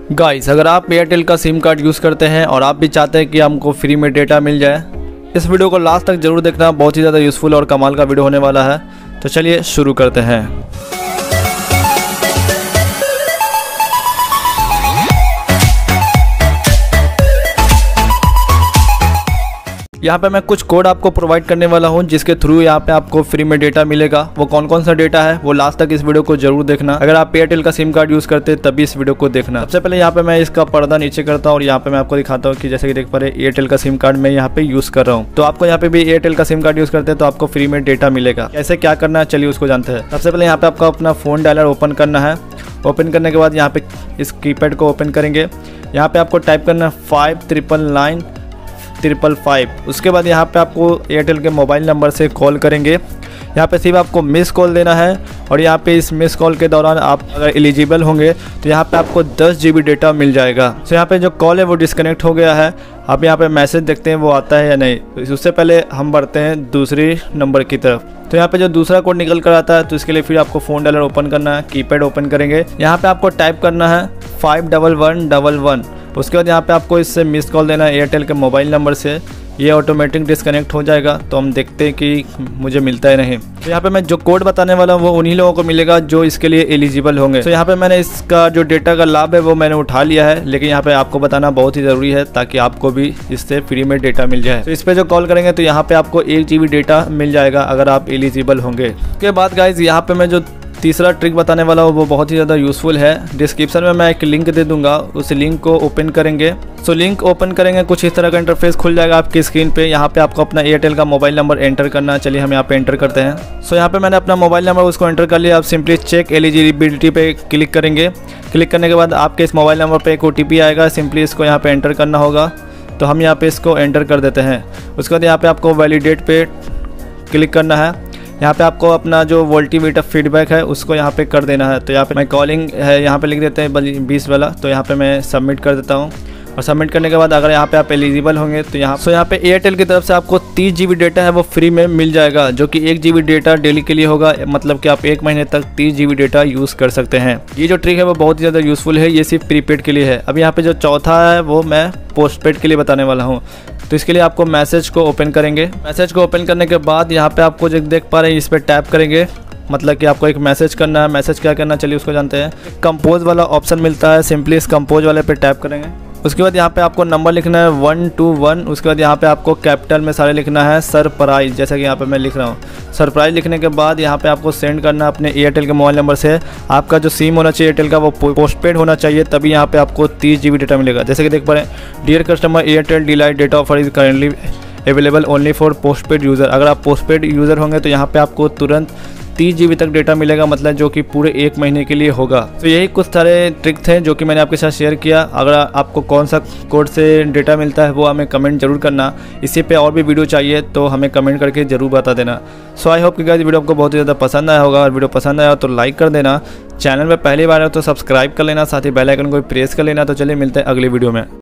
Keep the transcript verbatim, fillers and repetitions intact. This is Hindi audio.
गाइस, अगर आप एयरटेल का सिम कार्ड यूज़ करते हैं और आप भी चाहते हैं कि हमको फ्री में डेटा मिल जाए, इस वीडियो को लास्ट तक जरूर देखना। बहुत ही ज़्यादा यूज़फुल और कमाल का वीडियो होने वाला है। तो चलिए शुरू करते हैं। यहाँ पे मैं कुछ कोड आपको प्रोवाइड करने वाला हूँ जिसके थ्रू यहाँ पे आपको फ्री में डेटा मिलेगा। वो कौन कौन सा डेटा है वो लास्ट तक इस वीडियो को जरूर देखना। अगर आप एयरटेल का सिम कार्ड यूज़ करते हैं तभी इस वीडियो को देखना। सबसे पहले यहाँ पे मैं इसका पर्दा नीचे करता हूँ और यहाँ पे मैं आपको दिखाता हूँ कि जैसे कि देख पा रहे एयरटेल का सिम कार्ड मैं यहाँ पे यूज़ कर रहा हूँ। तो आपको यहाँ पे भी एयरटेल का सिम कार्ड यूज़ करते हैं तो आपको फ्री में डेटा मिलेगा। कैसे क्या करना है चलिए उसको जानते हैं। सबसे पहले यहाँ पे आपको अपना फ़ोन डायलर ओपन करना है। ओपन करने के बाद यहाँ पे इस कीपैड को ओपन करेंगे। यहाँ पे आपको टाइप करना है five triple nine triple five. उसके बाद यहाँ पे आपको एयरटेल के मोबाइल नंबर से कॉल करेंगे। यहाँ पे सिर्फ आपको मिस कॉल देना है और यहाँ पे इस मिस कॉल के दौरान आप अगर एलिजिबल होंगे तो यहाँ पे आपको दस जी बी डेटा मिल जाएगा। तो यहाँ पे जो कॉल है वो डिस्कनेक्ट हो गया है। आप यहाँ पे मैसेज देखते हैं वो आता है या नहीं। तो उससे पहले हम बढ़ते हैं दूसरी नंबर की तरफ। तो यहाँ पे जो दूसरा कोड निकल कर आता है तो इसके लिए फिर आपको फ़ोन डायलर ओपन करना है, कीपैड ओपन करेंगे। यहाँ पे आपको टाइप करना है five double one double one. उसके बाद यहाँ पे आपको इससे मिस कॉल देना है एयरटेल के मोबाइल नंबर से। ये ऑटोमेटिक डिस्कनेक्ट हो जाएगा। तो हम देखते हैं कि मुझे मिलता है नहीं। तो यहाँ पे मैं जो कोड बताने वाला हूँ वो उन्हीं लोगों को मिलेगा जो इसके लिए एलिजिबल होंगे। तो यहाँ पे मैंने इसका जो डेटा का लाभ है वो मैंने उठा लिया है, लेकिन यहाँ पे आपको बताना बहुत ही ज़रूरी है ताकि आपको भी इससे फ्री में डेटा मिल जाए। तो इस पर जो कॉल करेंगे तो यहाँ पे आपको एक जी बी डेटा मिल जाएगा अगर आप एलिजिबल होंगे। उसके बाद गाइज यहाँ पे मैं जो तीसरा ट्रिक बताने वाला हूँ वो बहुत ही ज़्यादा यूज़फुल है। डिस्क्रिप्शन में मैं एक लिंक दे दूंगा, उस लिंक को ओपन करेंगे। सो लिंक ओपन करेंगे कुछ इस तरह का इंटरफेस खुल जाएगा आपकी स्क्रीन पे। यहाँ पे आपको अपना एयरटेल का मोबाइल नंबर एंटर करना है। चलिए हम यहाँ पे एंटर करते हैं। सो यहाँ पे मैंने अपना मोबाइल नंबर उसको एंटर कर लिया। आप सिंपली चेक एलिजिबिलिटी पे क्लिक करेंगे। क्लिक करने के बाद आपके इस मोबाइल नंबर पर एक ओ टी पी आएगा। सिंपली इसको यहाँ पर एंटर करना होगा। तो हम यहाँ पर इसको एंटर कर देते हैं। उसके बाद यहाँ पर आपको वैलिडेट पे क्लिक करना है। यहाँ पे आपको अपना जो वोल्टीमीटर फीडबैक है उसको यहाँ पे कर देना है। तो यहाँ पे मैं कॉलिंग है यहाँ पे लिख देते हैं बीस वाला। तो यहाँ पे मैं सबमिट कर देता हूँ और सबमिट करने के बाद अगर यहाँ पे आप एलिजिबल होंगे तो यहाँ सो यहाँ पे एयरटेल की तरफ से आपको तीस जी बी डेटा है वो फ्री में मिल जाएगा, जो कि एक जी बी डेटा डेली के लिए होगा। मतलब कि आप एक महीने तक तीस जी बी डेटा यूज़ कर सकते हैं। ये जो ट्रिक है वो बहुत ही ज़्यादा यूज़फुल है। ये सिर्फ प्रीपेड के लिए है। अब यहाँ पे जो चौथा है वो मैं पोस्टपेड के लिए बताने वाला हूँ। तो इसके लिए आपको मैसेज को ओपन करेंगे। मैसेज को ओपन करने के बाद यहाँ पे आपको जो देख पा रहे हैं इस पर टैप करेंगे। मतलब कि आपको एक मैसेज करना है। मैसेज क्या करना चलिए उसको जानते हैं। कंपोज वाला ऑप्शन मिलता है, सिंपली इस कंपोज वाले पे टैप करेंगे। उसके बाद यहाँ पे आपको नंबर लिखना है वन टू वन। उसके बाद यहाँ पे आपको कैपिटल में सारे लिखना है सरप्राइज, जैसा कि यहाँ पे मैं लिख रहा हूँ। सरप्राइज लिखने के बाद यहाँ पे आपको सेंड करना है अपने एयरटेल के मोबाइल नंबर से। आपका जो सिम होना चाहिए एयरटेल का वो पोस्टपेड होना चाहिए, तभी यहाँ पे आपको तीस जी बी डेटा मिलेगा। जैसे कि देख पा रहे हैं, dear customer Airtel delight data offer is currently available only for postpaid user. अगर आप पोस्टपेड यूज़र होंगे तो यहाँ पे आपको तुरंत तीस जी बी तक डेटा मिलेगा, मतलब जो कि पूरे एक महीने के लिए होगा। तो यही कुछ सारे ट्रिक थे जो कि मैंने आपके साथ शेयर किया। अगर आपको कौन सा कोड से डेटा मिलता है वो हमें कमेंट जरूर करना। इसी पे और भी वीडियो चाहिए तो हमें कमेंट करके ज़रूर बता देना। सो आई होप कि गाइस वीडियो आपको बहुत ही ज़्यादा पसंद आया होगा। और वीडियो पसंद आया तो लाइक कर देना। चैनल पर पहली बार है तो सब्सक्राइब कर लेना, साथ ही बेल आइकन को प्रेस कर लेना। तो चलिए मिलते हैं अगली वीडियो में।